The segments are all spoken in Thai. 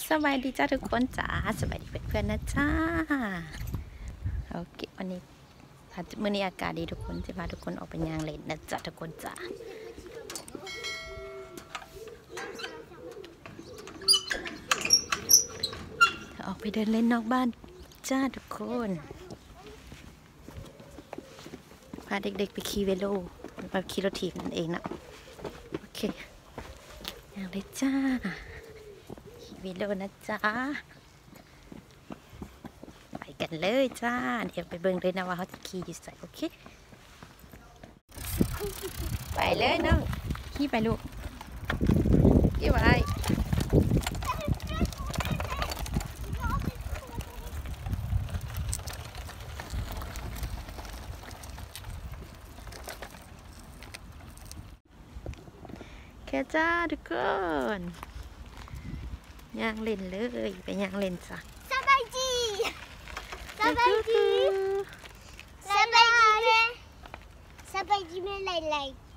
สวัสดีจ้าทุกคนจ้าสวัสดีเพื่อนๆนะจ้าโอเควันนี้มื้อนี้อากาศดีทุกคนจะพาทุกคนออกไปย่างเล่นนะจ้าทุกคนจ้าออกไปเดินเล่นนอกบ้านจ้าทุกคนพาเด็กๆไปขี่เวโลไปขี่รถถีบนั่นเองนะโอเคย่างเลยจ้าวิดีโอนะจ๊ะไปกันเลยจ้าเดี๋ยวไปเบิ่งเลยนะว่าเขาจะขี่อยู่ใส่โอเคไปเลยน้องขี่ไปลูกขี่ไปแค่จ้าทุกคนย่างเล่นเลยไปย่างเล่นจ้ะสบายดีสบายดีสบายดีสบายดีไม่ไร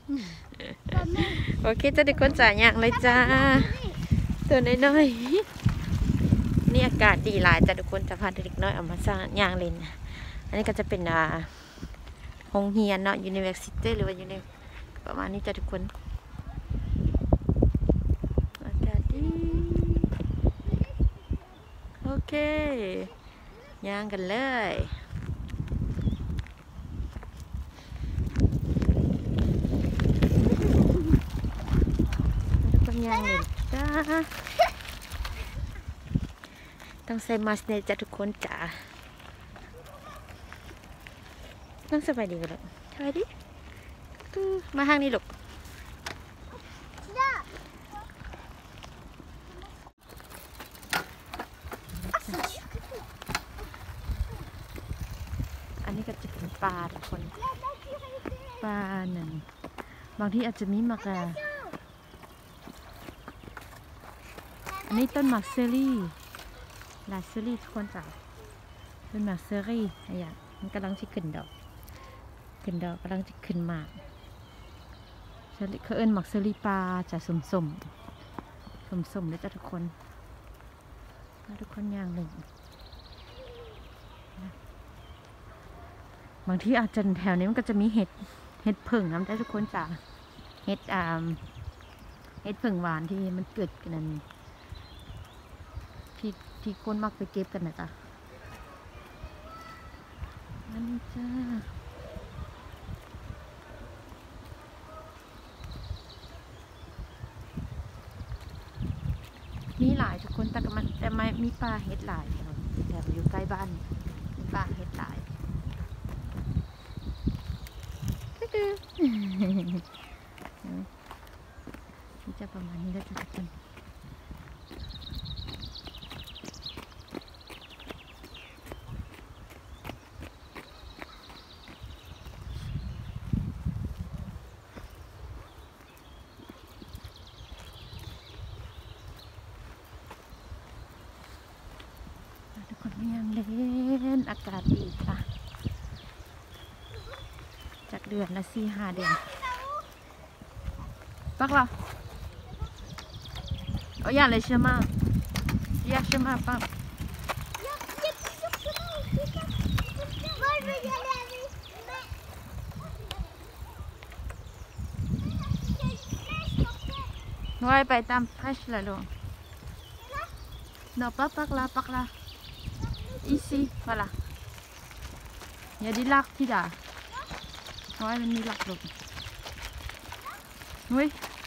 โอเคจ้าทุกคนจ้ะย่างเลยจ้าตัวน้อยๆนี่อากาศดีหลายจ้ะทุกคนจะพาเด็กน้อยออกมาสร้างย่างเล่นอันนี้ก็จะเป็นโรงเรียนเนาะ University หรือว่าอยู่ในประมาณนี้จ้ะทุกคนอากาศดีโอเคย่างกันเลยต้องย่างเลยจ้าต้องใส่มาสเนจ้ะทุกคนจ้าต้องสบายดีกันหรอสบายดีมาห้างนี้ลูกอันนี้ก็จะเป็นปลาทุกคนปลาหนึ่งบางที่อาจจะมีหมากอันนี้ต้นหมากเซอรี่ลาเซอรี่ทุกคนจ้ะต้นหมากเซอรี่อะไรอย่างมันกำลังจะขึ้นดอกกำลังจะขึ้นหมากเขาเอิ้นหมากเซอรี่ปลาจะสมเลยจ้ะทุกคนอย่างหนึ่งบางที่อาจจะแถวนี้มันก็จะมีเห็ดผึ่งน้ำได้ทุกคนจ้ะเห็ดผึ่งหวานที่มันเกิดกันที่คนมักไปเก็บกันนะจ๊ะนั่นจ้ามีหลายทุกคนแต่ไม่มีปลาเห็ดหลายแต่อยู่ใกล้บ้านมีปลาเห็ดหลายนี่จะประมาณนี้แล้วจ้ะทุกคนทุกคนยังเล่นอากาศดีค่ะจากเดือนละ4-5 เดือนปักเราเอาอย่างเลยใช่ไหมอยากใช่ไหมปักน้อยไปตามพัชเลยลูกเนาะปักละici voilà il y a des lacs là ouaisมันมีหลักลูกoui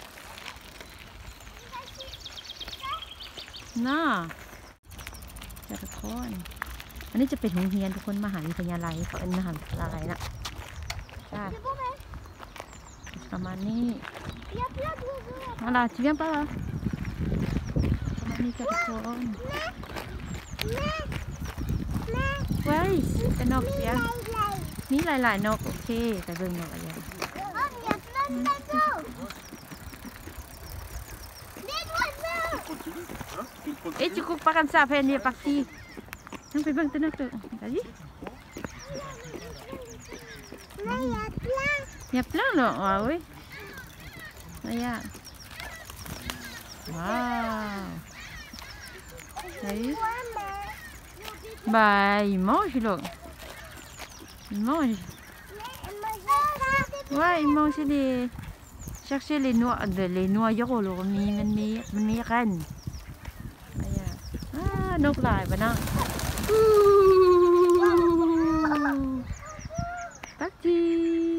น่าจะทุกคนอันนี้จะเป็นโรงเรียนทุกคนมหาวิทยาลัยเขาเป็นมหาวิทยาลัยนะจ้าประมาณนี้อะไรจะยังปะประมาณนี้จะทุกคนเว้ยเป็นนกเสียมีหลายๆนกโอเคแต่เบิ่งนกอะไรเอ๊ะจุกปากันซาเพนเนี่ยปักซีนั่งไปเบิ่งตัวนักตัวอะไรเนี่ยปลาเนาะว้าวเว้ยว้าว Đấy. Bah, il mange, là. Il mange. Ouais, il mange les... Chercher les noyaux, là. Mình mi renne. Ah, nốc lại bà nó. Parti.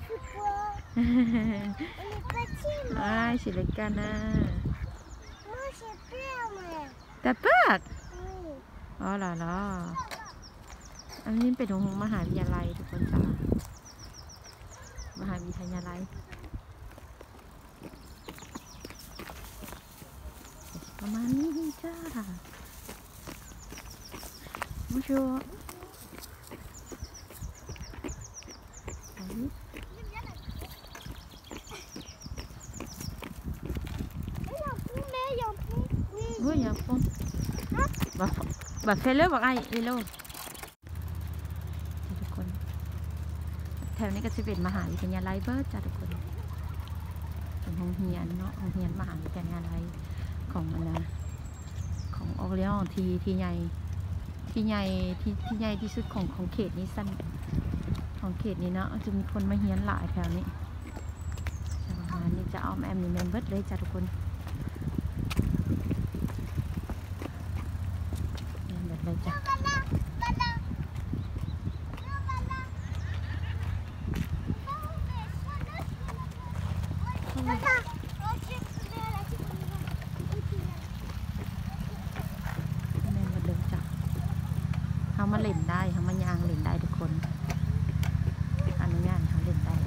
Ah, c'est le canard. Moi, j'ai peur, moi. T'as peur? Oui. Oh là là อันนี้เป็นโรงมหาวิทยาลัยทุกคนจ้ามหาวิทยาลัยประมาณนี้จ้ามาชัวoui, il y a un pont. Bah fais-le,บอกไอ้เร็วทุกคนแถวนี้ก็จะเป็นมหาวิทยาลัยเบิร์ดจ้าทุกคนเป็นห้องเรียนเนาะห้องเรียนมหาวิทยาลัยของอันนะของออร์เลองที่ใหญ่ที่ใหญ่ที่สุดของเขตนี้สั้นของเขตนี้เนาะจะมีคนมาเรียนหลายแถวนี้ประมาณนี้จะเอาแอมนี่เมมเบิร์ดเลยจ้าทุกคนเลยจ้ะเขามาเล่นได้เขามายางเล่นได้ทุกคนอนุญาตเขาเล่นได้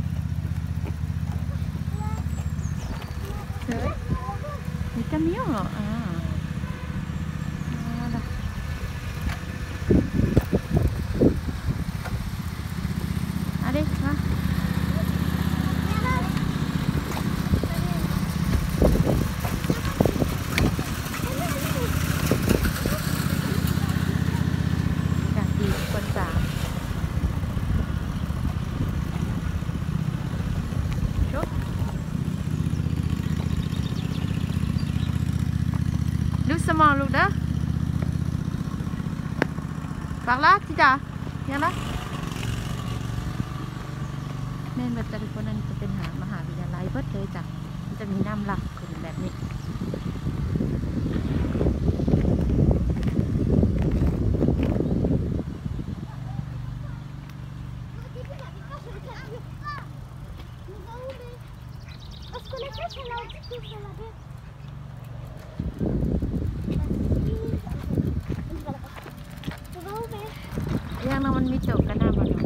เฮ้ยมีกระมิ้วเหรอDoucement, Louda. Par là, Tita. Viens là. แม่นแบบทุกคนนั้นจะเป็นมหาวิทยาลัยเบิดเลยจ้ะมันจะมีน้ำหลักขึ้นแบบนี้ยังนั้นมันมีโจกกันหน้าบ้าน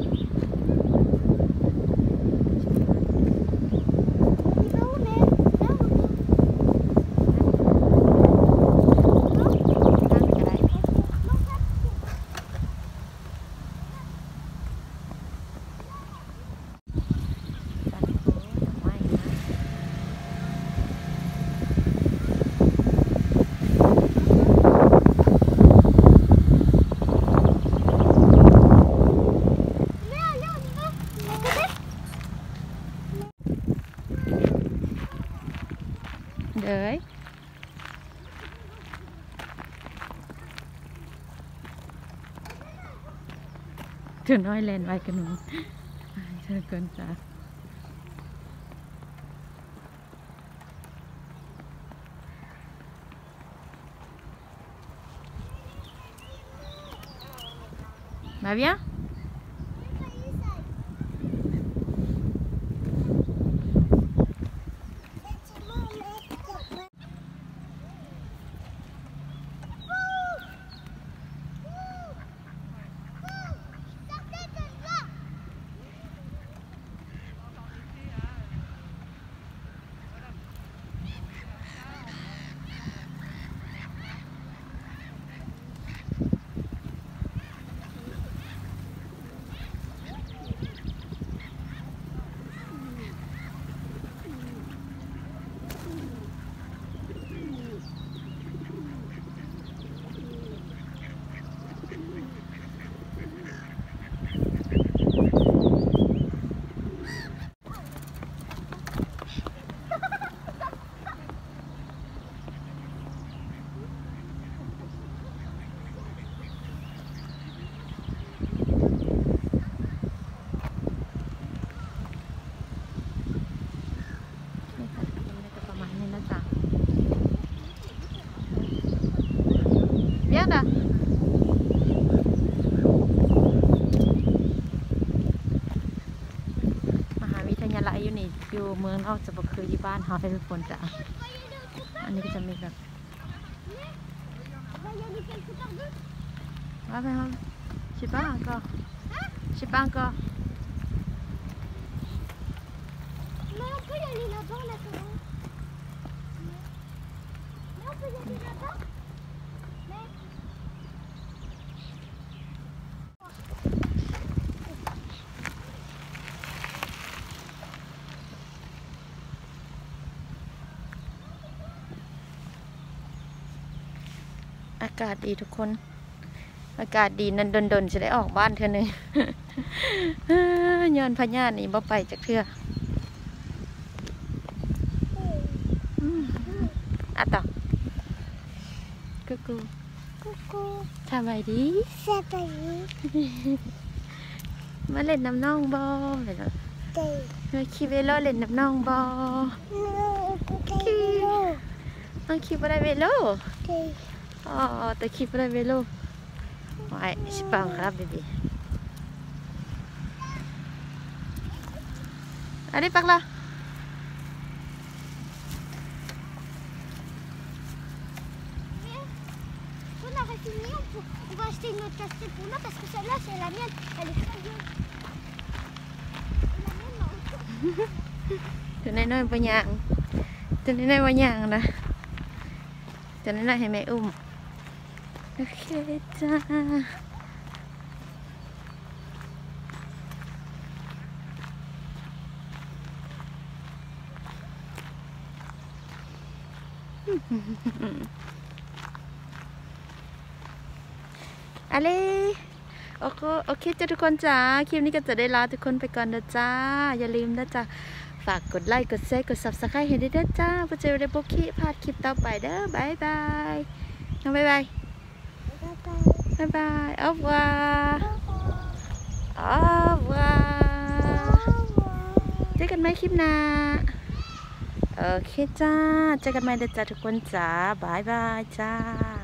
đấy thử nói lên vài cái nữa ai cơn xa va bien คือที่บ้านเขาให้ทุกคนจ้ะอันนี้ก็จะมีแบบว่าไปครับชิบ้าก็ชิบ้าก็ Mais on peut y aller là-bas, maintenant. Mais on peut y aller là-bas. Mais... อากาศดีทุกคน อากาศดีนั่นดนๆจะได้ออกบ้านเธอหนึ่ง ย้อนพญานี่บ่ไปจากเทื่ออ่ะต่อกูกู Coucou. สบายดี C'est pas nous. มาเล่นน้ำน้องบ่เห็นไหม T'es... ขี่เวโลเล่นน้ำน้องบ่ ต้องขี่บ่ได้เวโล T'es... อ๋อแต่ขี่บ่ได้เวโลไว้ชิปังครับเบบีอันนี้ปักละ On a fini, on va acheter une autre casquette pour moi parce que celle-là c'est la mienne, elle est très vieille. Et la mienne non. ตัวน้อยๆบางอย่างตัวน้อยๆบางอย่างนะตัวน้อยๆให้แม่อุ้มโอเคจ้าอะไรโอเคจ้าทุกคนจ้าคลิปนี้ก็จะได้ลาทุกคนไปก่อนนะจ้าอย่าลืมนะจ้าฝากกดไลค์กดแชร์กด Subscribe ให้ด้วยจ้าเพื่อจะได้บุกคลิปพลาดคลิปต่อไปเด้อบายบายน้องบายบายบายบายau revoir au revoir เจอกันไหมคลิปหน้าโอเคจ้าเจอกันใหม่เด้อจ้าทุกคนจ้าบายบายจ้า